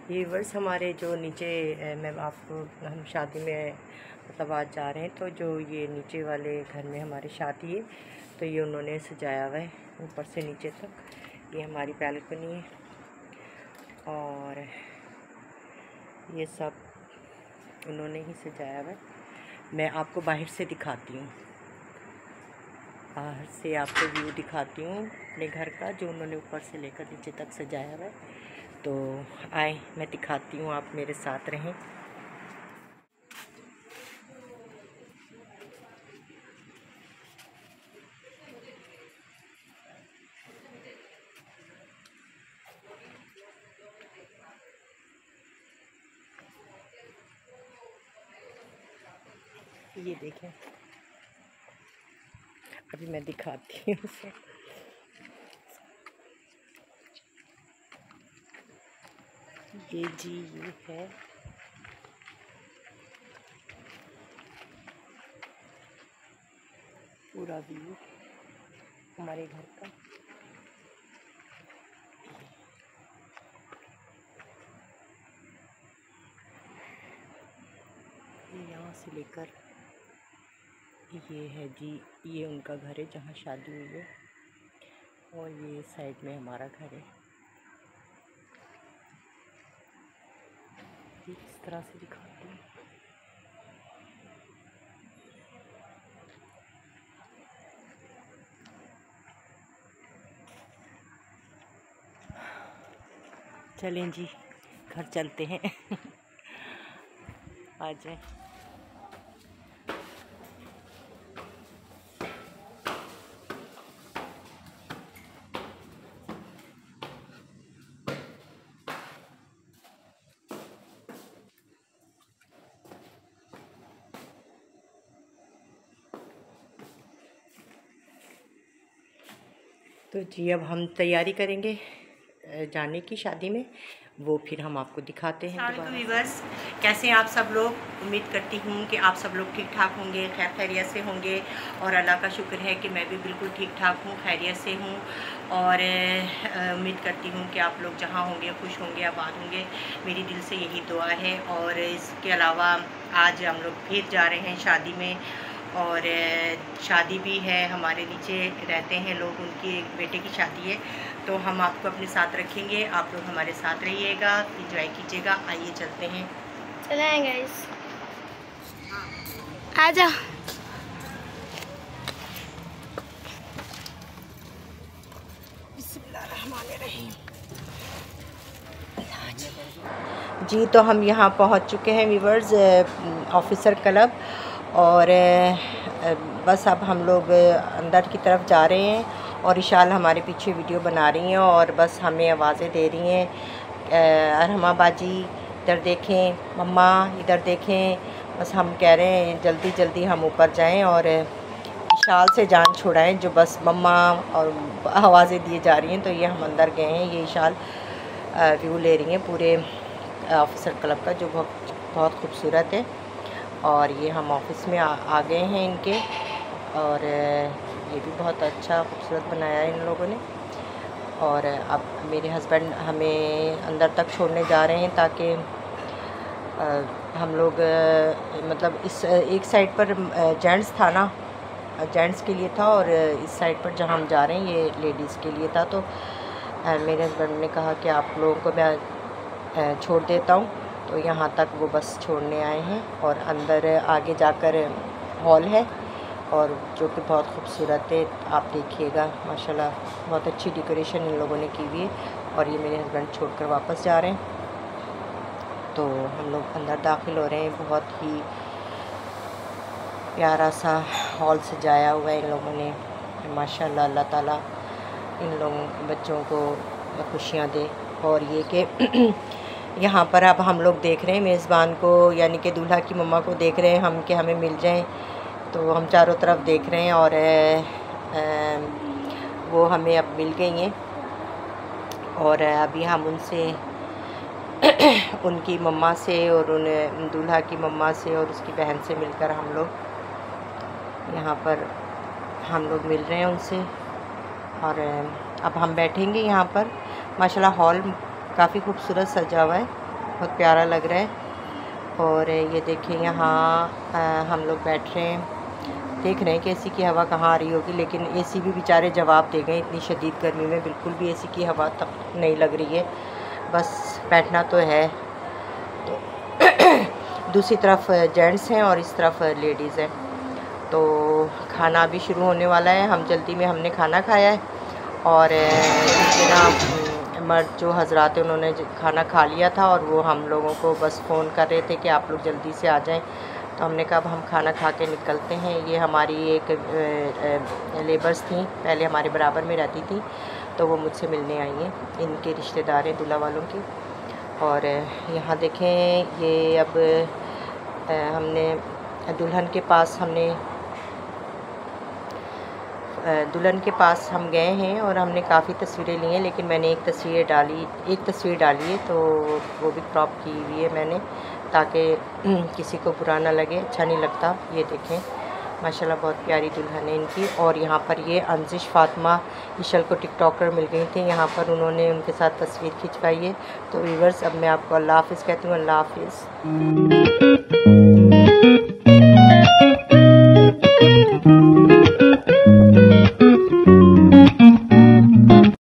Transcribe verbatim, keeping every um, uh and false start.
Viewers हमारे जो नीचे मैं आपको हम शादी में मतलब आज जा रहे हैं, तो जो ये नीचे वाले घर में हमारी शादी है, तो ये उन्होंने सजाया हुआ है ऊपर से नीचे तक। ये हमारी बैल्कनी है और ये सब उन्होंने ही सजाया हुआ है। मैं आपको बाहर से दिखाती हूँ, बाहर से आपको व्यू दिखाती हूँ अपने घर का, जो उन्होंने ऊपर से लेकर नीचे तक सजाया हुआ है। तो आए मैं दिखाती हूँ, आप मेरे साथ रहें। ये देखें, अभी मैं दिखाती हूँ उसे। ये जी ये है पूरा व्यू हमारे घर का। यहाँ से लेकर ये है जी, ये उनका घर है जहाँ शादी हुई है, और ये साइड में हमारा घर है। इस तरह से दिखाती हूँ। चलें जी, घर चलते हैं। आ जाए। तो जी अब हम तैयारी करेंगे जाने की शादी में, वो फिर हम आपको दिखाते हैं। तो व्यूअर्स, कैसे हैं आप सब लोग? उम्मीद करती हूँ कि आप सब लोग ठीक ठाक होंगे, खैर खैरियत से होंगे, और अल्लाह का शुक्र है कि मैं भी बिल्कुल ठीक ठाक हूँ, खैरियत से हूँ। और उम्मीद करती हूँ कि आप लोग जहाँ होंगे खुश होंगे, आबाद होंगे, मेरी दिल से यही दुआ है। और इसके अलावा आज हम लोग फिर जा रहे हैं शादी में, और शादी भी है, हमारे नीचे रहते हैं लोग, उनकी एक बेटे की शादी है, तो हम आपको अपने साथ रखेंगे। आप लोग हमारे साथ रहिएगा, एंजॉय कीजिएगा। आइए चलते हैं, चलें गाइस, आजा। जी तो हम यहाँ पहुँच चुके हैं व्यूअर्स, ऑफिसर क्लब, और बस अब हम लोग अंदर की तरफ जा रहे हैं, और इशाल हमारे पीछे वीडियो बना रही हैं और बस हमें आवाज़ें दे रही हैं, अरहमा बाजी इधर देखें, मम्मा इधर देखें। बस हम कह रहे हैं जल्दी जल्दी हम ऊपर जाएं और इशाल से जान छुड़ाएं, जो बस मम्मा और आवाज़ें दिए जा रही हैं। तो ये हम अंदर गए हैं, ये इशाल व्यू ले रही हैं पूरे ऑफिसर क्लब का, जो बहुत बहुत खूबसूरत है। और ये हम ऑफिस में आ, आ गए हैं इनके, और ये भी बहुत अच्छा खूबसूरत बनाया है इन लोगों ने। और अब मेरे हस्बैंड हमें अंदर तक छोड़ने जा रहे हैं, ताकि हम लोग मतलब इस एक साइड पर जेंट्स था ना, जेंट्स के लिए था, और इस साइड पर जहाँ हम जा रहे हैं ये लेडीज़ के लिए था। तो मेरे हस्बैंड ने कहा कि आप लोगों को मैं छोड़ देता हूँ, तो यहाँ तक वो बस छोड़ने आए हैं। और अंदर आगे जाकर हॉल है, और जो कि बहुत खूबसूरत है, आप देखिएगा माशाल्लाह, बहुत अच्छी डेकोरेशन इन लोगों ने की हुई है। और ये मेरे हस्बैंड छोड़कर वापस जा रहे हैं, तो हम लोग अंदर दाखिल हो रहे हैं। बहुत ही प्यारा सा हॉल सजाया हुआ है इन लोगों ने, माशाल्लाह। अल्लाह ताला इन लोगों बच्चों को खुशियाँ दे। और ये कि यहाँ पर अब हम लोग देख रहे हैं मेज़बान को, यानी कि दूल्हा की मम्मा को देख रहे हैं हम कि हमें मिल जाएं, तो हम चारों तरफ देख रहे हैं, और आ, आ, वो हमें अब मिल गई हैं। और अभी हम उनसे उनकी मम्मा से और उन दूल्हा की मम्मा से और उसकी बहन से मिलकर हम लोग यहाँ पर हम लोग मिल रहे हैं उनसे। और अब हम बैठेंगे यहाँ पर। माशाल्लाह हॉल काफ़ी खूबसूरत सजा हुआ है, बहुत प्यारा लग रहा है। और ये देखिए यहाँ हम लोग बैठ रहे हैं, देख रहे हैं कि एसी की हवा कहाँ आ रही होगी, लेकिन एसी भी बेचारे जवाब दे गए। इतनी शदीद गर्मी में बिल्कुल भी एसी की हवा तक नहीं लग रही है, बस बैठना तो है। तो दूसरी तरफ जेंट्स हैं और इस तरफ लेडीज़ हैं। तो खाना अभी शुरू होने वाला है। हम जल्दी में हमने खाना खाया है और ना मर्द जो हजरात हैं उन्होंने खाना खा लिया था और वो हम लोगों को बस फ़ोन कर रहे थे कि आप लोग जल्दी से आ जाएं। तो हमने कहा अब हम खाना खा के निकलते हैं। ये हमारी एक लेबर्स थी, पहले हमारे बराबर में रहती थी, तो वो मुझसे मिलने आई हैं। इनके रिश्तेदार हैं दूल्हा वालों के। और यहाँ देखें, ये अब हमने दुल्हन के पास हमने दुल्हन के पास हम गए हैं और हमने काफ़ी तस्वीरें ली हैं, लेकिन मैंने एक तस्वीर डाली एक तस्वीर डाली है तो वो भी क्रॉप की हुई है मैंने, ताकि किसी को बुरा ना लगे, अच्छा नहीं लगता। ये देखें माशाल्लाह बहुत प्यारी दुल्हन है इनकी। और यहाँ पर ये अंजिश फातिमा इशल को टिकटॉकर मिल गई थी, यहाँ पर उन्होंने उनके साथ तस्वीर खिंचवाई है। तो व्यूअर्स अब मैं आपको अल्लाह हाफ़िज़ कहती हूँ। अल्लाह हाफ़िज़।